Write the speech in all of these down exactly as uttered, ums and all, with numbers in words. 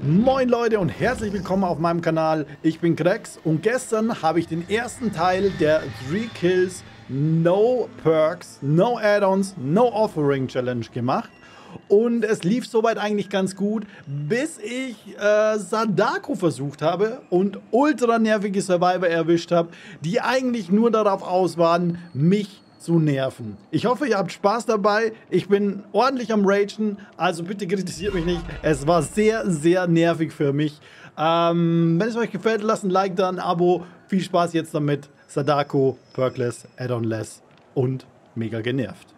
Moin Leute und herzlich willkommen auf meinem Kanal. Ich bin Grex und gestern habe ich den ersten Teil der Three Kills, No Perks, No Add-ons, No Offering Challenge gemacht. Und es lief soweit eigentlich ganz gut, bis ich äh, Sadako versucht habe und ultra nervige Survivor erwischt habe, die eigentlich nur darauf aus waren, mich zu nerven. Ich hoffe, ihr habt Spaß dabei. Ich bin ordentlich am Ragen, also bitte kritisiert mich nicht. Es war sehr, sehr nervig für mich. Ähm, wenn es euch gefällt, lasst ein Like da, ein Abo. Viel Spaß jetzt damit. Sadako, Perkless, Add-on-less und mega genervt.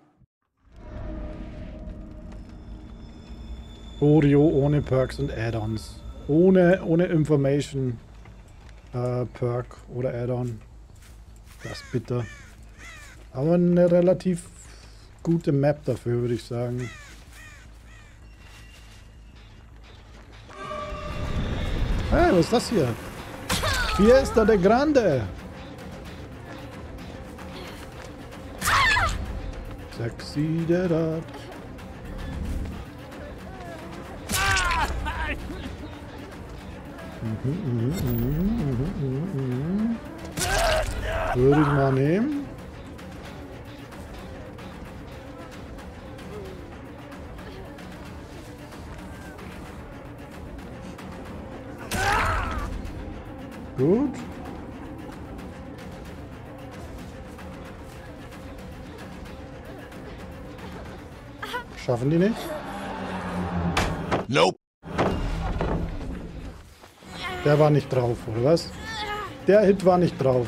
Oreo ohne Perks und Add-ons. Ohne, ohne Information. Äh, Perk oder Add-on. Das ist bitter. Aber eine relativ gute Map dafür, würde ich sagen. Hey, was ist das hier? Fiesta de Grande. Sexy de dat. Mhm, mhm, mhm, mhm, mhm. Würde ich mal nehmen. Gut. Schaffen die nicht? Nope. Der war nicht drauf, oder was? Der Hit war nicht drauf.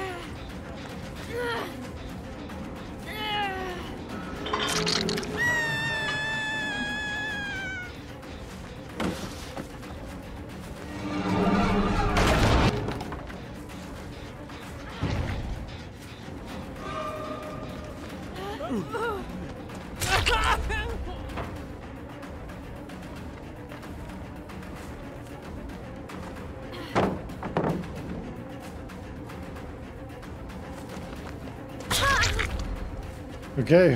Okay.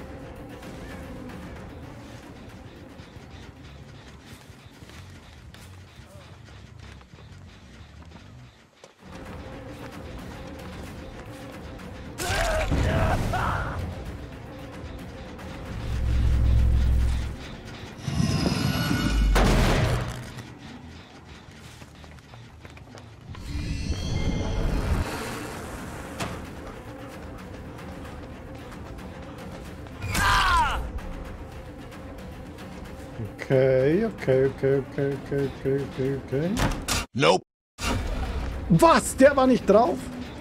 Okay, okay, okay, okay, okay, okay, okay, okay. Nope. Was? Der war nicht drauf?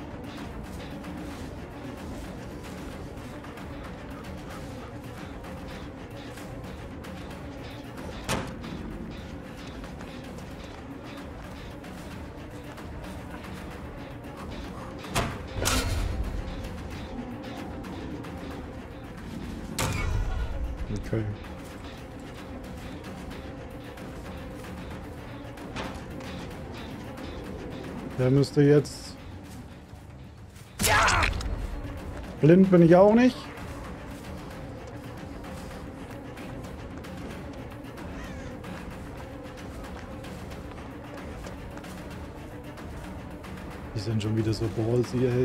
Okay. Der müsste jetzt... Blind bin ich auch nicht. Die sind schon wieder so ballsy, ey.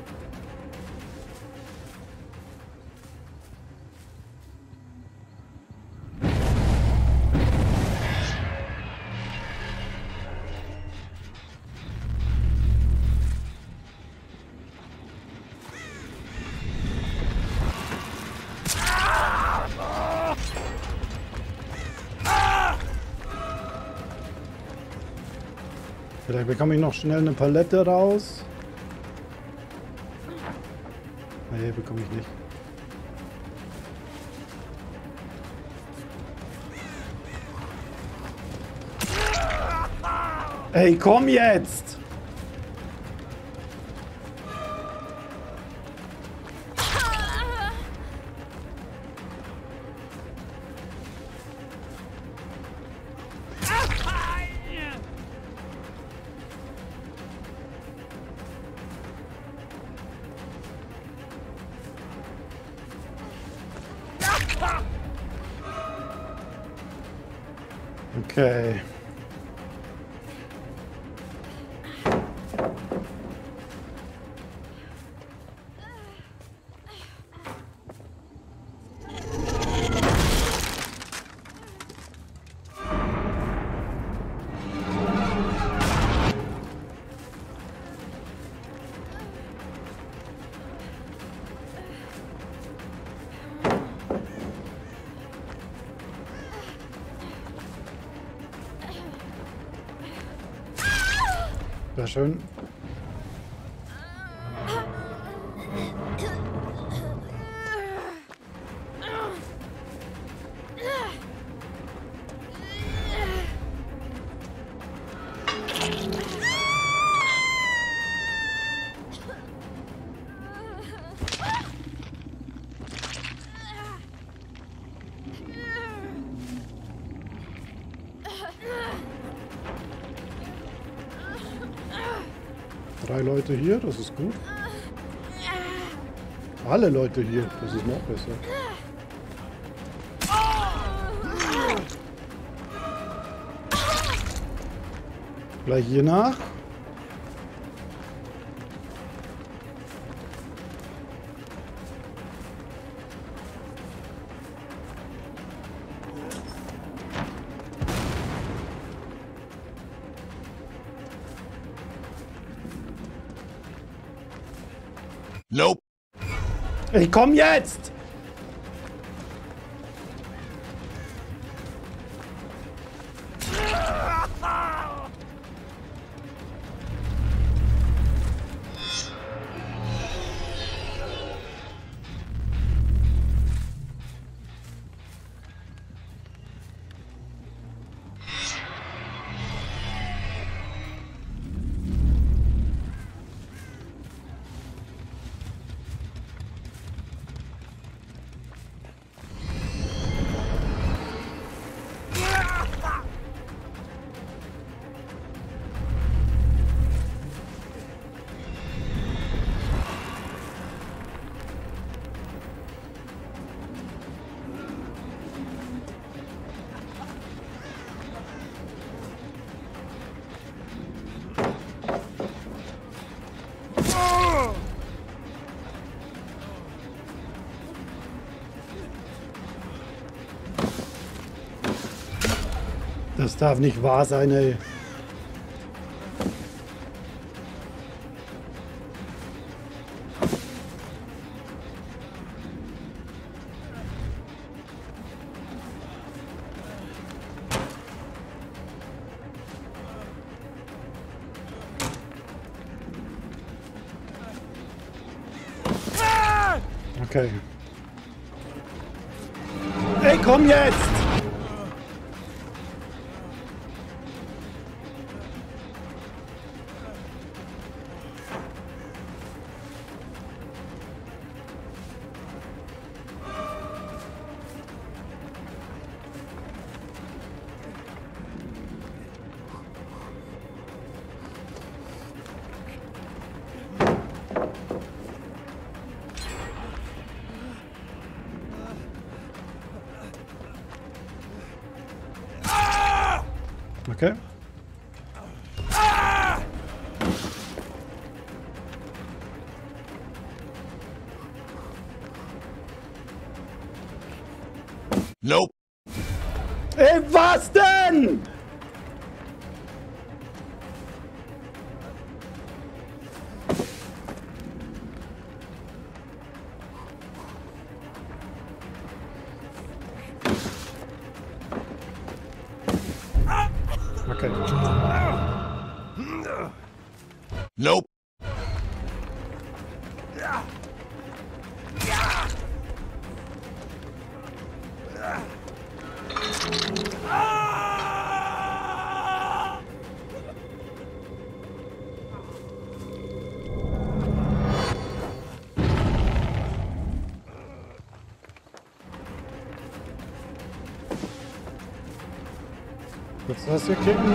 Vielleicht bekomme ich noch schnell eine Palette raus. Nee, bekomme ich nicht. Ey, komm jetzt! Okay. Sehr schön. Drei Leute hier, das ist gut. Alle Leute hier, das ist noch besser. Gleich hier nach. Nope. Ich komm jetzt! Das darf nicht wahr sein, ey. Okay. Ey, komm jetzt! Okay. Nope. Ey, was denn? Okay. Nope. Willst du das hier klicken?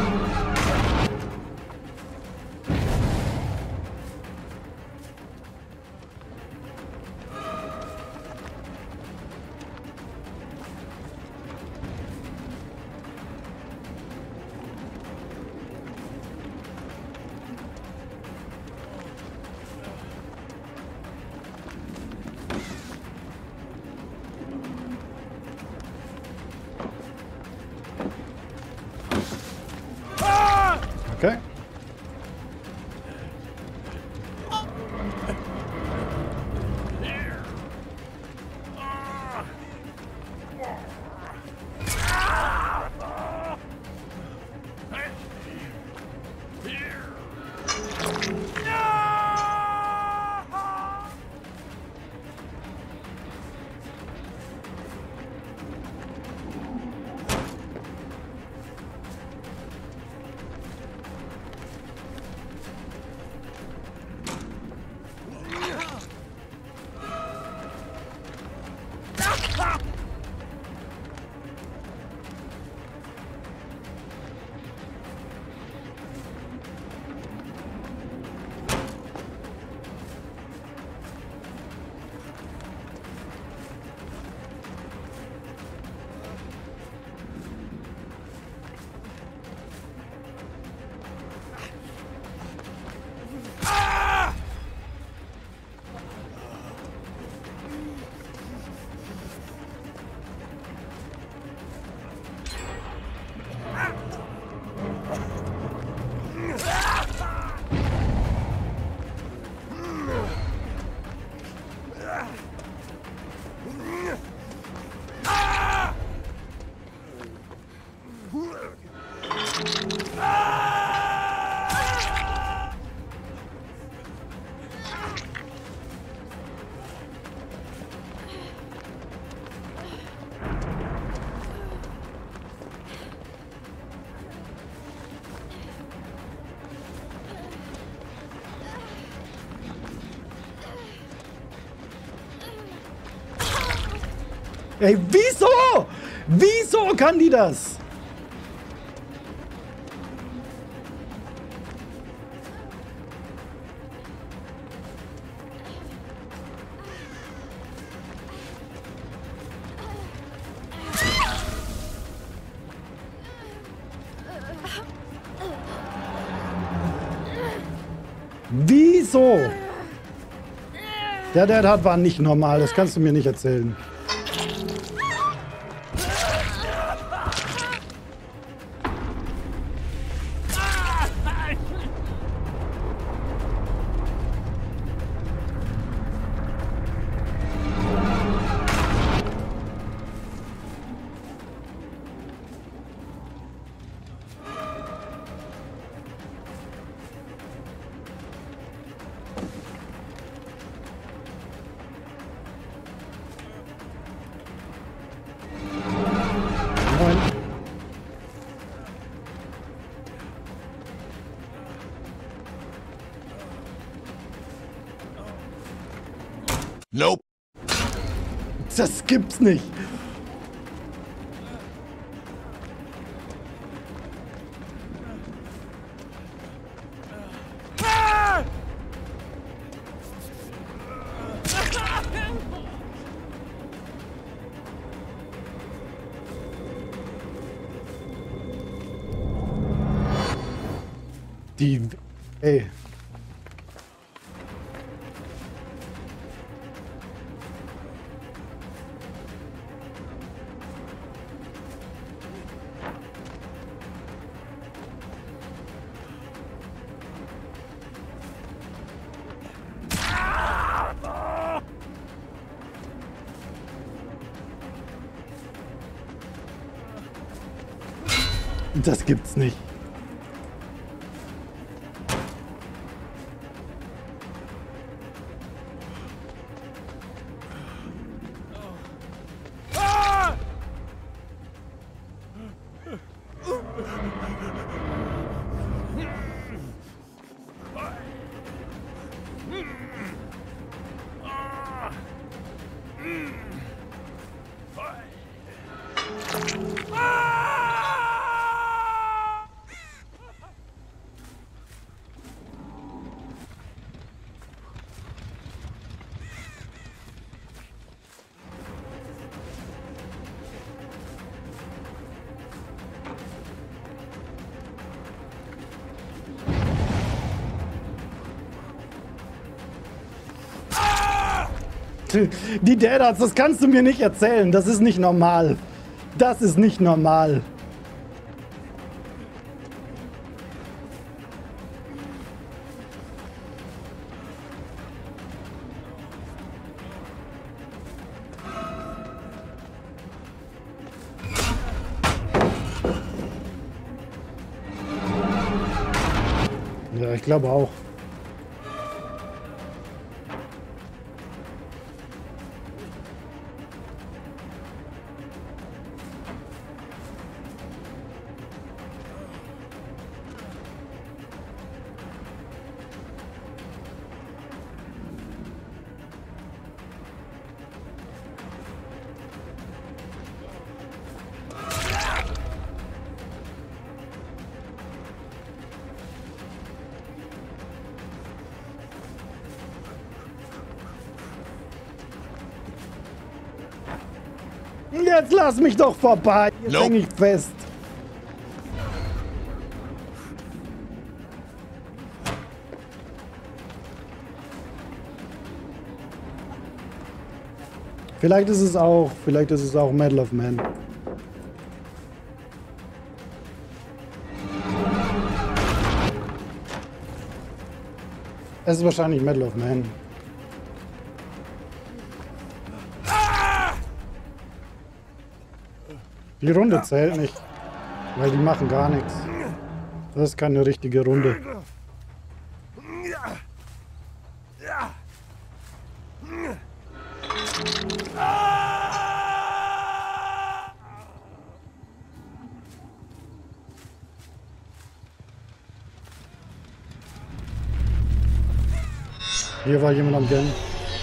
Okay. Ey, wieso? Wieso kann die das? Wieso? Der, der das war nicht normal, das kannst du mir nicht erzählen. Nope. Das gibt's nicht. Die... Ey. Das gibt's nicht. Die Dads, das kannst du mir nicht erzählen. Das ist nicht normal. Das ist nicht normal. Ja, ich glaube auch. Jetzt lass mich doch vorbei. Jetzt Nope. häng ich fest. Vielleicht ist es auch, vielleicht ist es auch Medal of Man. Es ist wahrscheinlich Medal of Man. Die Runde zählt nicht, weil die machen gar nichts. Das ist keine richtige Runde. Hier war jemand am Gang.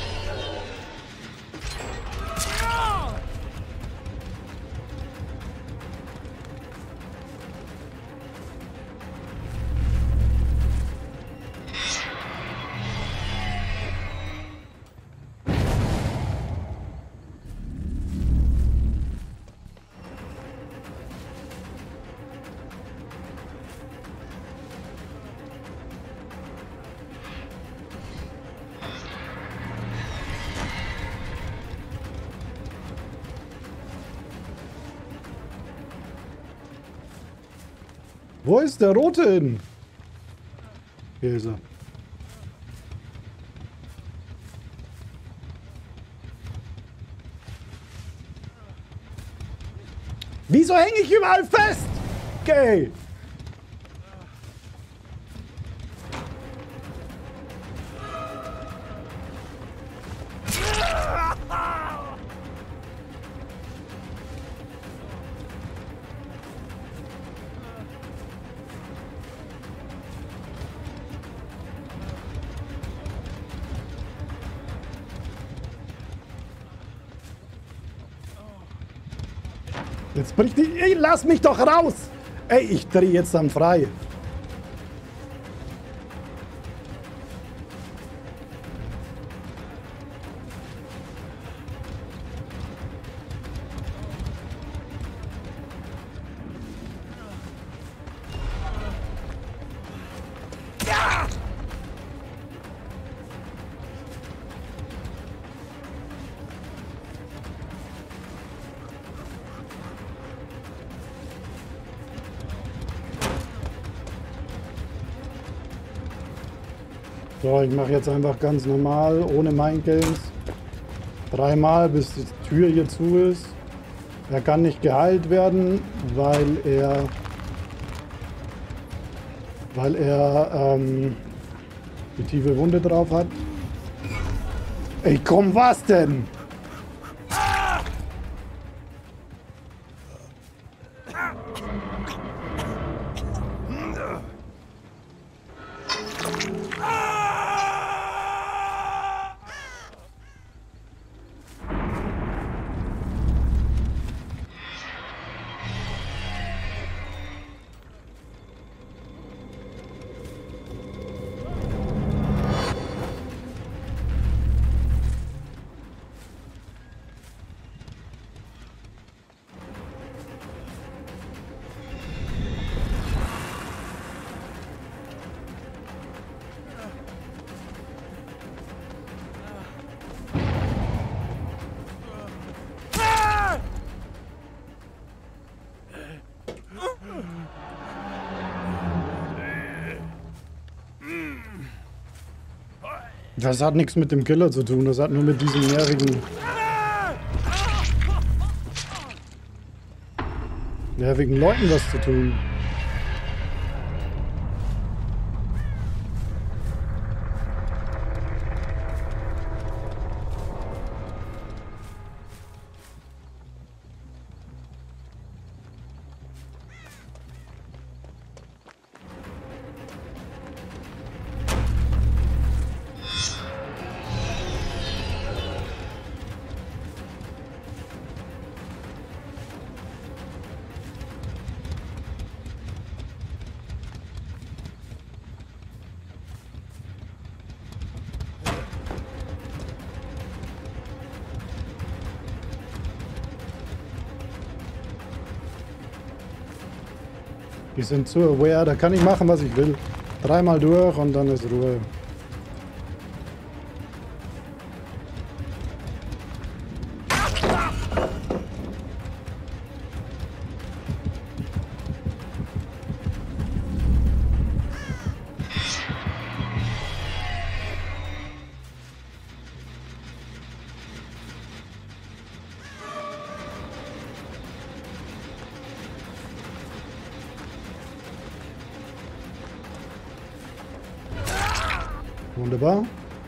Wo ist der Rote hin? Hier ist er. Wieso hänge ich überall fest? Okay. Jetzt bricht die... Ey, lass mich doch raus! Ey, ich drehe jetzt dann frei. So, ich mache jetzt einfach ganz normal, ohne Mindgames. Dreimal, bis die Tür hier zu ist. Er kann nicht geheilt werden, weil er... Weil er ähm, die tiefe Wunde drauf hat. Ey, komm, was denn? Das hat nichts mit dem Killer zu tun, das hat nur mit diesem nervigen... nervigen Leuten was zu tun. Die sind zu aware, da kann ich machen, was ich will. Dreimal durch und dann ist Ruhe. Wunderbar.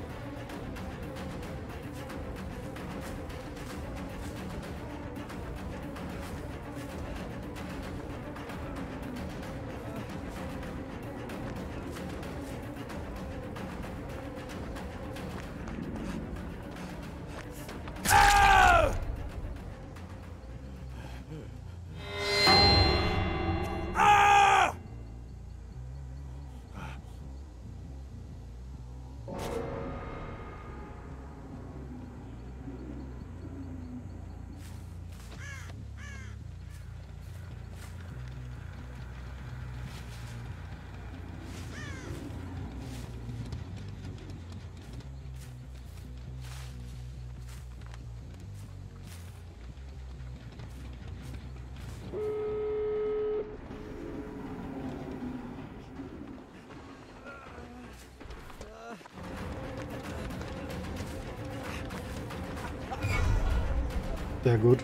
Sehr gut.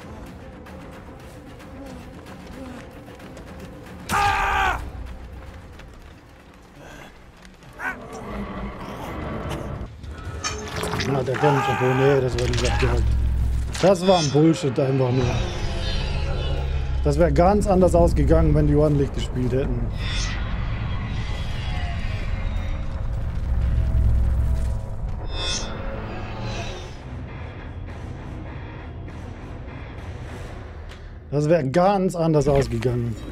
Na, der kommt schon. Oh, nee, das war nicht abgehakt. Das war ein Bullshit einfach nur. Das wäre ganz anders ausgegangen, wenn die ordentlich gespielt hätten. Das wäre ganz anders ausgegangen.